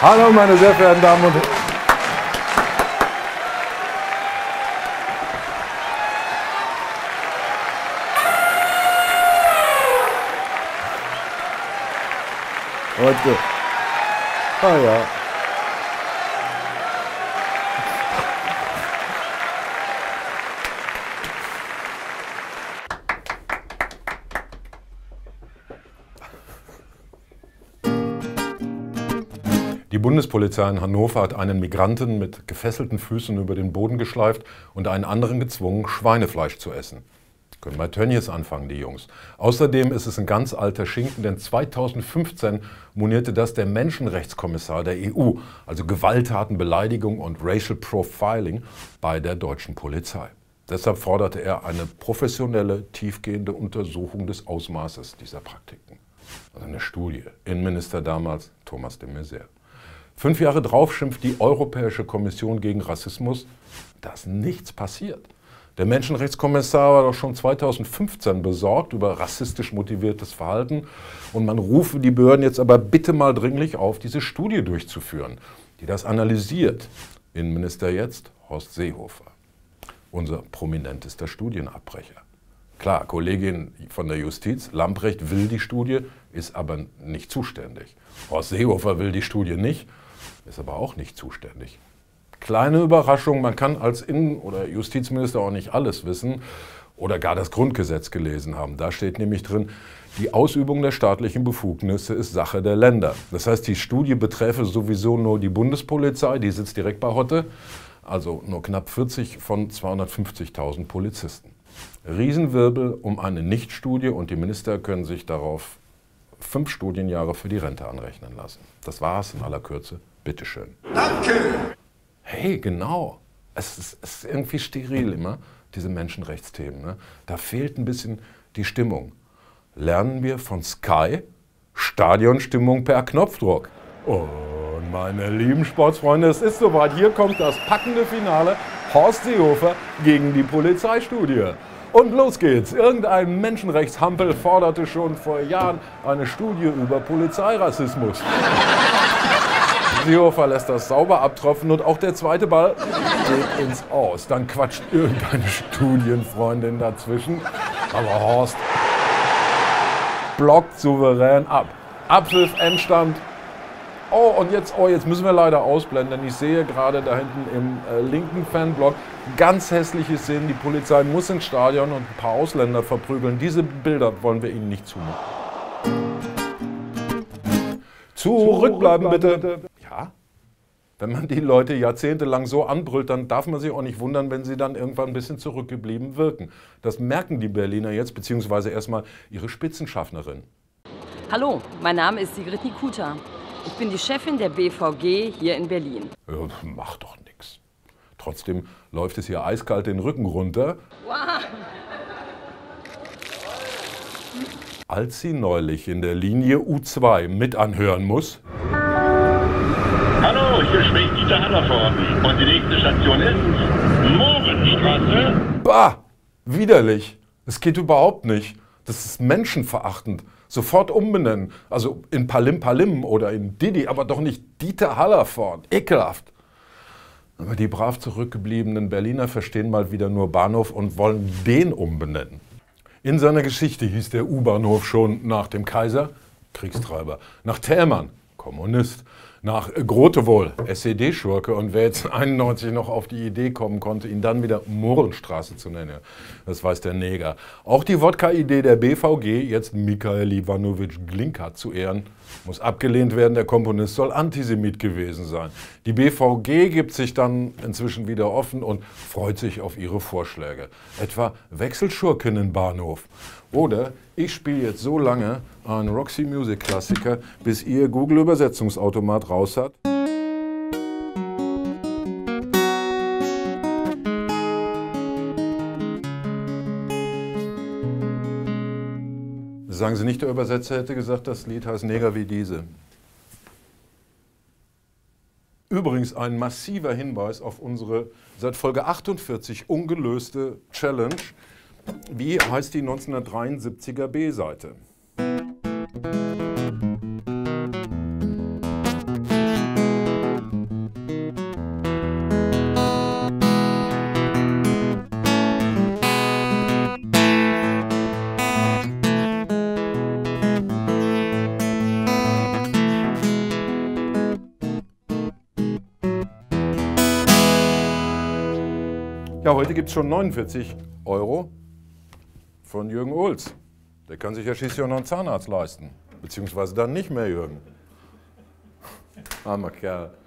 Hallo meine sehr verehrten Damen und Herren. Heute. Ah ja. Die Bundespolizei in Hannover hat einen Migranten mit gefesselten Füßen über den Boden geschleift und einen anderen gezwungen, Schweinefleisch zu essen. Können bei Tönnies anfangen, die Jungs. Außerdem ist es ein ganz alter Schinken, denn 2015 monierte das der Menschenrechtskommissar der EU, also Gewalttaten, Beleidigung und Racial Profiling bei der deutschen Polizei. Deshalb forderte er eine professionelle, tiefgehende Untersuchung des Ausmaßes dieser Praktiken. Also eine Studie. Innenminister damals Thomas de Maizière. 5 Jahre drauf schimpft die Europäische Kommission gegen Rassismus, dass nichts passiert. Der Menschenrechtskommissar war doch schon 2015 besorgt über rassistisch motiviertes Verhalten und man rufe die Behörden jetzt aber bitte mal dringlich auf, diese Studie durchzuführen, die das analysiert. Innenminister jetzt Horst Seehofer, unser prominentester Studienabbrecher. Klar, Kollegin von der Justiz, Lamprecht, will die Studie, ist aber nicht zuständig. Horst Seehofer will die Studie nicht, ist aber auch nicht zuständig. Kleine Überraschung, man kann als Innen- oder Justizminister auch nicht alles wissen oder gar das Grundgesetz gelesen haben. Da steht nämlich drin, die Ausübung der staatlichen Befugnisse ist Sache der Länder. Das heißt, die Studie beträfe sowieso nur die Bundespolizei, die sitzt direkt bei Hotte, also nur knapp 40 von 250.000 Polizisten. Riesenwirbel um eine Nichtstudie und die Minister können sich darauf 5 Studienjahre für die Rente anrechnen lassen. Das war's in aller Kürze. Bitteschön. Danke! Hey, genau. Es ist irgendwie steril immer, diese Menschenrechtsthemen. Ne? Da fehlt ein bisschen die Stimmung. Lernen wir von Sky Stadionstimmung per Knopfdruck. Und meine lieben Sportsfreunde, es ist soweit. Hier kommt das packende Finale. Horst Seehofer gegen die Polizeistudie. Und los geht's. Irgendein Menschenrechtshampel forderte schon vor Jahren eine Studie über Polizeirassismus. Seehofer lässt das sauber abtropfen und auch der zweite Ball geht ins Aus. Dann quatscht irgendeine Studienfreundin dazwischen. Aber Horst blockt souverän ab. Abpfiff, Endstand. Oh, und jetzt müssen wir leider ausblenden, denn ich sehe gerade da hinten im linken Fanblock ganz hässliche Szenen. Die Polizei muss ins Stadion und ein paar Ausländer verprügeln. Diese Bilder wollen wir Ihnen nicht zumuten. Zurückbleiben bitte. Ja, wenn man die Leute jahrzehntelang so anbrüllt, dann darf man sich auch nicht wundern, wenn sie dann irgendwann ein bisschen zurückgeblieben wirken. Das merken die Berliner jetzt, beziehungsweise erstmal ihre Spitzenschaffnerin. Hallo, mein Name ist Sigrid Nikuta. Ich bin die Chefin der BVG hier in Berlin. Ja, macht doch nichts. Trotzdem läuft es hier eiskalt den Rücken runter. Wow. Als sie neulich in der Linie U2 mit anhören muss. Hallo, hier spricht Dieter Hallervorden und die nächste Station ist Mohrenstraße. Bah, widerlich. Es geht überhaupt nicht. Das ist menschenverachtend. Sofort umbenennen. Also in Palim Palim oder in Didi, aber doch nicht Dieter Hallervorden. Ekelhaft. Aber die brav zurückgebliebenen Berliner verstehen mal wieder nur Bahnhof und wollen den umbenennen. In seiner Geschichte hieß der U-Bahnhof schon nach dem Kaiser Kriegstreiber, nach Thälmann Kommunist, nach Grotewohl SED-Schurke und wer jetzt 91 noch auf die Idee kommen konnte, ihn dann wieder Mohrenstraße zu nennen, das weiß der Neger. Auch die Wodka-Idee der BVG, jetzt Mikhail Iwanowitsch Glinka zu ehren, muss abgelehnt werden. Der Komponist soll Antisemit gewesen sein. Die BVG gibt sich dann inzwischen wieder offen und freut sich auf ihre Vorschläge. Etwa Wechselschurkinnenbahnhof. Oder ich spiele jetzt so lange einen Roxy Music Klassiker, bis ihr Google Übersetzungsautomat raus hat. Sagen Sie nicht, der Übersetzer hätte gesagt, das Lied heißt Neger wie diese. Übrigens ein massiver Hinweis auf unsere seit Folge 48 ungelöste Challenge. Wie heißt die 1973er B-Seite? Ja, heute gibt es schon 49 € von Jürgen Oels. Der kann sich ja schließlich auch noch einen Zahnarzt leisten. Beziehungsweise dann nicht mehr, Jürgen. Armer Kerl.